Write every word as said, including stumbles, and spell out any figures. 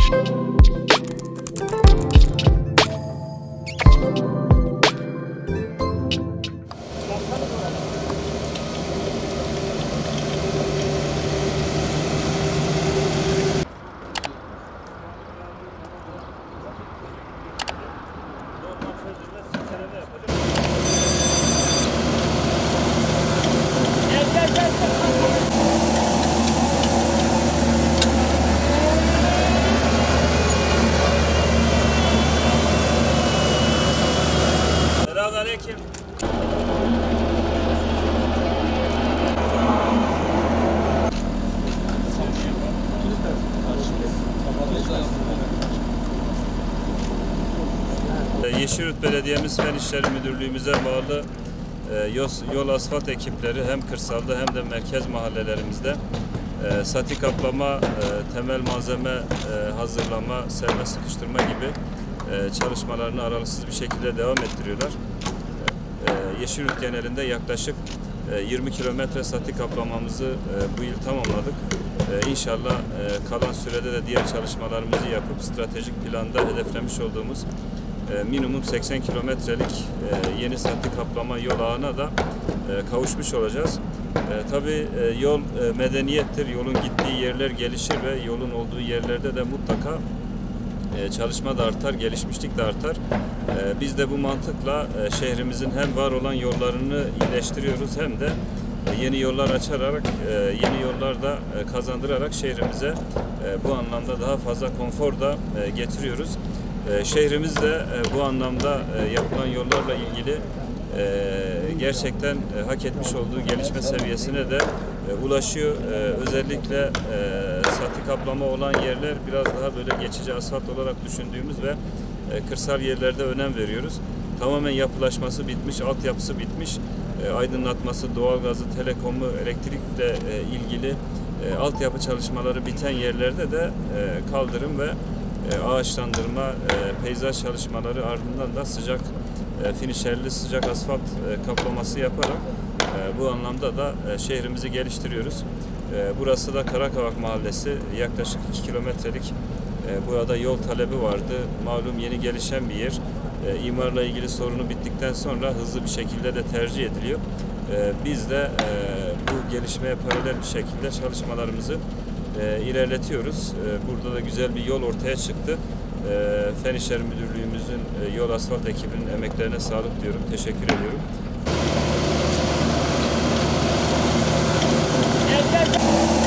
Selamünaleyküm. Yeşilyurt Belediye'miz Fen İşleri Müdürlüğümüze bağlı yol asfalt ekipleri hem kırsalda hem de merkez mahallelerimizde sati kaplama, temel malzeme hazırlama, serme sıkıştırma gibi çalışmalarını aralıksız bir şekilde devam ettiriyorlar. Yeşilyurt genelinde yaklaşık yirmi kilometre sati kaplamamızı bu yıl tamamladık. İnşallah kalan sürede de diğer çalışmalarımızı yapıp stratejik planda hedeflemiş olduğumuz minimum seksen kilometrelik yeni sati kaplama yol ağına da kavuşmuş olacağız. Tabii yol medeniyettir. Yolun gittiği yerler gelişir ve yolun olduğu yerlerde de mutlaka çalışma da artar, gelişmişlik de artar. Biz de bu mantıkla şehrimizin hem var olan yollarını iyileştiriyoruz hem de yeni yollar açarak, yeni yollar da kazandırarak şehrimize bu anlamda daha fazla konfor da getiriyoruz. Şehrimiz de bu anlamda yapılan yollarla ilgili gerçekten hak etmiş olduğu gelişme seviyesine de ulaşıyor. Özellikle sati kaplama olan yerler biraz daha böyle geçici asfalt olarak düşündüğümüz ve kırsal yerlerde önem veriyoruz. Tamamen yapılaşması bitmiş, altyapısı bitmiş, aydınlatması, doğalgazı, telekomu, elektrikle ilgili altyapı çalışmaları biten yerlerde de kaldırım ve ağaçlandırma, peyzaj çalışmaları ardından da sıcak finişerli sıcak asfalt kaplaması yaparak bu anlamda da şehrimizi geliştiriyoruz. Burası da Karakavak Mahallesi, yaklaşık iki kilometrelik burada yol talebi vardı. Malum yeni gelişen bir yer. İmarla ilgili sorunu bittikten sonra hızlı bir şekilde de tercih ediliyor. Biz de bu gelişmeye paralel bir şekilde çalışmalarımızı ilerletiyoruz. Burada da güzel bir yol ortaya çıktı. Fen İşleri Müdürlüğümüzün yol asfalt ekibinin emeklerine sağlık diyorum. Teşekkür ediyorum. Gel, gel, gel.